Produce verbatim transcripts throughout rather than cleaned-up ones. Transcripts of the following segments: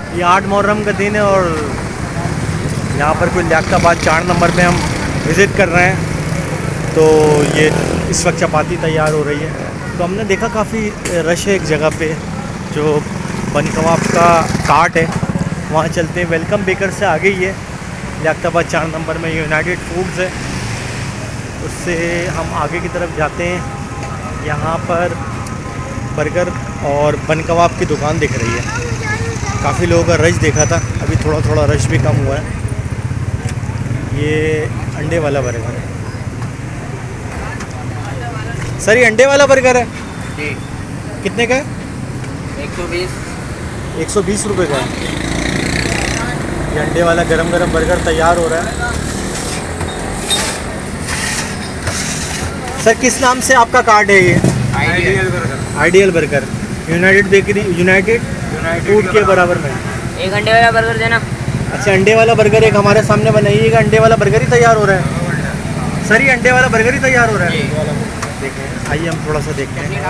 ये आठ मुहर्रम का दिन है और यहाँ पर कोई लियाकताबाद चार नंबर पे हम विज़िट कर रहे हैं। तो ये इस वक्त चपाती तैयार हो रही है। तो हमने देखा काफ़ी रश है एक जगह पे जो बन कबाब का कार्ट है, वहाँ चलते हैं। वेलकम बेकर से आगे ही है, लियाकताबाद चार नंबर में यूनाइटेड फूड्स है, उससे हम आगे की तरफ जाते हैं। यहाँ पर बर्गर और बन कबाब की दुकान दिख रही है। काफ़ी लोगों का रश देखा था, अभी थोड़ा थोड़ा रश भी कम हुआ है। ये अंडे वाला बर्गर है सर, ये अंडे वाला बर्गर है जी। कितने का है? एक सौ बीस एक सौ बीस रुपये का है। ये अंडे वाला गरम गरम बर्गर तैयार हो रहा है। सर किस नाम से आपका कार्ड है ये? Ideal burger. Ideal burger, united bakery, united food के बराबर में। एक अंडे वाला बर्गर देना। अच्छा, अंडे वाला बर्गर एक हमारे सामने बनाइएगा। अंडे वाला बर्गर ही तैयार हो रहा है सर, ये अंडे वाला बर्गर ही तैयार हो रहा है। देखें, आइए हम थोड़ा सा देखते हैं।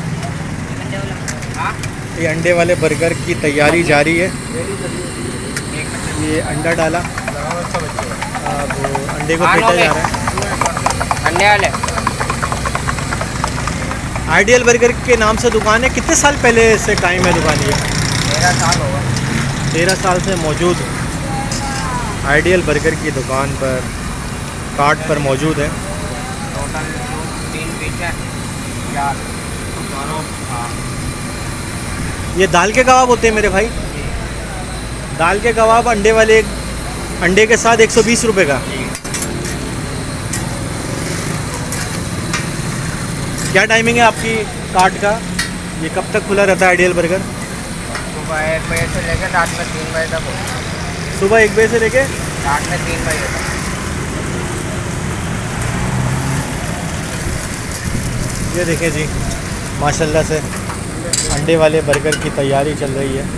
ये अंडे वाले बर्गर की तैयारी जारी है। ये अंडा डाला, अब अंडे को फेंटा जा रहा है। अंडे वाले आइडियल बर्गर के नाम से दुकान है। कितने साल पहले से टाइम है दुकान ये? तेरह साल होगा। तेरह साल से मौजूद आइडियल बर्गर की दुकान पर कार्ट पर मौजूद है। टोटल तीन पीस है, चार दोनों। हाँ, ये दाल के कबाब होते हैं मेरे भाई। दाल के कबाब अंडे वाले, अंडे के साथ एक सौ बीस रुपये का। क्या टाइमिंग है आपकी कार्ट का? ये कब तक खुला रहता है आइडियल बर्गर? सुबह एक बजे से लेकर रात में तीन बजे तक होता है। सुबह एक बजे से लेके रात में तीन बजे तक। ये देखें जी, माशाल्लाह से अंडे वाले बर्गर की तैयारी चल रही है।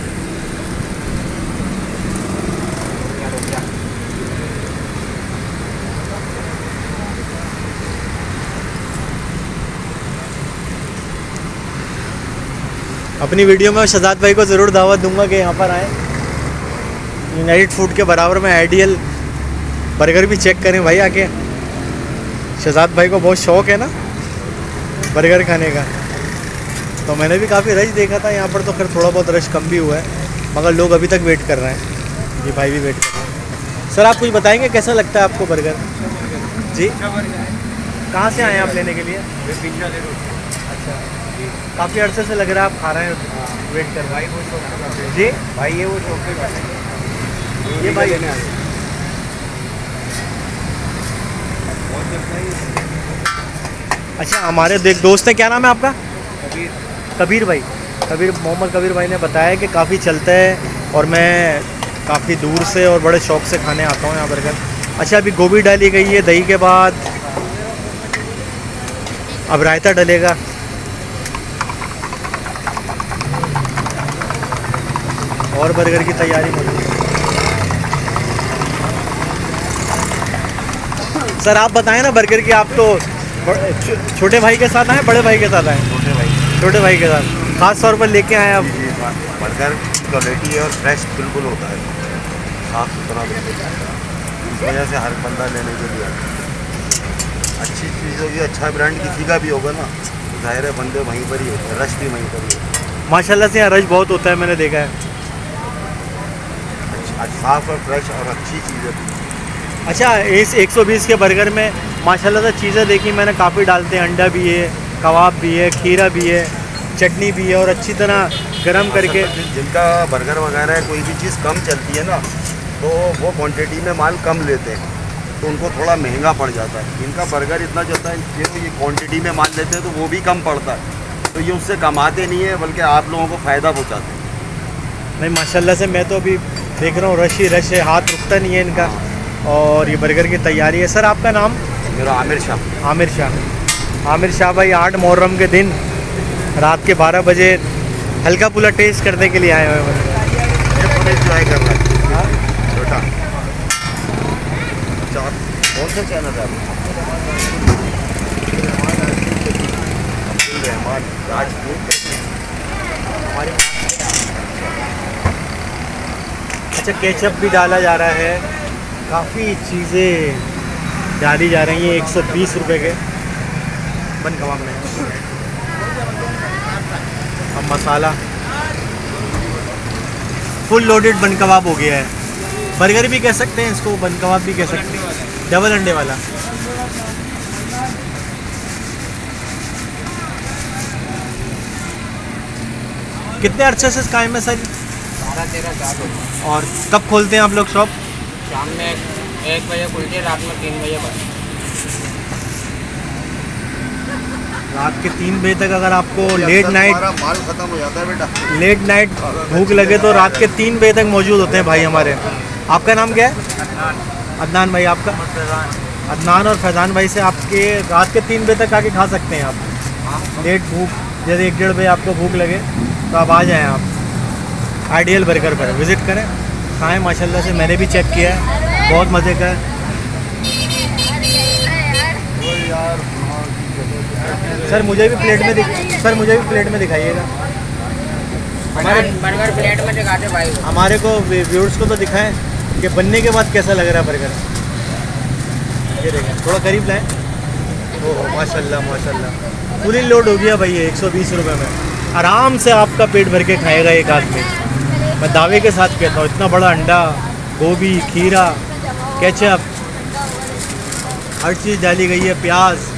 अपनी वीडियो में शहजाद भाई को ज़रूर दावत दूंगा कि यहाँ पर आएँ। यूनाइटेड फूड के बराबर में आइडियल बर्गर भी चेक करें भाई आके। शहजाद भाई को बहुत शौक़ है ना बर्गर खाने का, तो मैंने भी काफ़ी रश देखा था यहाँ पर। तो फिर थोड़ा बहुत रश कम भी हुआ है, मगर लोग अभी तक वेट कर रहे हैं। जी भाई भी वेट कर रहे हैं। सर आप कुछ बताएंगे कैसा लगता है आपको बर्गर? जी, कहाँ से आए हैं आप लेने के लिए? अच्छा, काफ़ी अर्से से लग रहा है आप खा रहे हैं, वेट कर रहे हैं। जी भाई ये वो शौक ये भाई अच्छा, हमारे देख दोस्त हैं, क्या नाम है आपका? कबीर। कबीर भाई, कबीर मोहम्मद कबीर भाई ने बताया कि काफ़ी चलता है और मैं काफ़ी दूर से और बड़े शौक़ से खाने आता हूँ यहाँ बर्गर। अच्छा, अभी गोभी डाली गई है, दही के बाद अब रायता डलेगा। और बर्गर की तैयारी मौजूद है। सर आप बताएं ना बर्गर की, आप तो छोटे भाई के साथ आए, बड़े भाई के साथ आए? छोटे भाई छोटे भाई के साथ खास तौर पर लेके आए आप? बर्गर क्वालिटी है और फ्रेश बिल्कुल होता है, साफ़ सुथरा बिल्कुल। इस वजह से हर बंदा लेने के लिए आता है। अच्छी चीज़ होगी, अच्छा ब्रांड किसी का भी होगा ना, तो जाहिर है बंदे वहीं पर ही होते हैं, रश भी वहीं पर ही होता है। माशाल्लाह से यहाँ रश बहुत होता है, मैंने देखा है। साफ़ और फ्रेश और अच्छी चीज़ें। अच्छा, इस एक सौ बीस के बर्गर में माशाल्लाह से चीज़ें देखी मैंने, काफ़ी डालते हैं। अंडा भी है, कबाब भी है, खीरा भी है, चटनी भी है और अच्छी तरह गरम करके। जिनका बर्गर वगैरह कोई भी चीज़ कम चलती है ना, तो वो क्वांटिटी में माल कम लेते हैं, तो उनको थोड़ा महंगा पड़ जाता है। इनका बर्गर इतना चलता है, ये ये क्वांटिटी में माल लेते हैं तो वो भी कम पड़ता है, तो ये उससे कमाते नहीं है, बल्कि आप लोगों को फ़ायदा पहुँचाते हैं। नहीं माशाल्लाह से मैं तो अभी देख रहा हूँ रश ही रश है, हाथ रुकता नहीं है इनका। और ये बर्गर की तैयारी है। सर आपका नाम? मेरा आमिर शाह। आमिर शाह। आमिर शाह भाई आठ मुहर्रम के दिन रात के बारह बजे हल्का पुला टेस्ट करने के लिए आए हुए हैं। एंजॉय कर रहा है छोटा। कौन सा चैनल है आपका? राजपूत। अच्छा, केचप भी डाला जा रहा है, काफ़ी चीज़ें डाली जा रही हैं। एक सौ बीस रुपये के बन कबाब में। अब मसाला फुल लोडेड बन कबाब हो गया है। बर्गर भी कह सकते हैं इसको, बन कबाब भी कह सकते हैं, डबल अंडे वाला। कितने अरसे से कायम है सर? बारह तेरह साल। और कब खोलते हैं आप लोग शॉप? शाम में एक बजे खुलती है, रात में तीन बजे बंद। रात के तीन बजे तक अगर आपको लेट नाइट माल खत्म हो जाता है बेटा। लेट नाइट भूख लगे तो रात के तीन बजे तक मौजूद होते हैं भाई हमारे। आपका नाम क्या है? अदनान भाई। आपका? अदनान और फैज़ान भाई से आपके रात के तीन बजे तक आके खा सकते हैं आप। लेट भूख जैसे एक डेढ़ बजे आपको भूख लगे तो आप आ जाएं, आप आइडियल बर्गर पर विज़िट करें, खाएँ। माशाल्लाह से मैंने भी चेक किया है, बहुत मज़े का है। सर मुझे भी प्लेट में दिख सर मुझे भी प्लेट में दिखाइएगा। हमारे बर्गर प्लेट में दिखाते भाई। हमारे को व्यूअर्स को तो दिखाएं कि बनने के बाद कैसा लग रहा है बर्गर। ये देखें, थोड़ा करीब लाएं। ओह माशाल्लाह माशाल्लाह, पूरी लोड हो गया भाई ये एक सौ बीस रुपये में। आराम से आपका पेट भर के खाएगा एक आदमी, मैं दावे के साथ कहता हूँ। इतना बड़ा अंडा, गोभी, खीरा, केचप, हर चीज़ डाली गई है, प्याज।